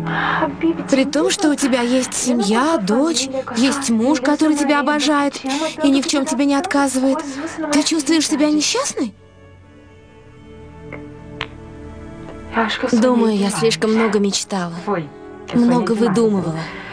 При том, что у тебя есть семья, дочь, есть муж, который тебя обожает и ни в чем тебе не отказывает, ты чувствуешь себя несчастной? Думаю, я слишком много мечтала, много выдумывала.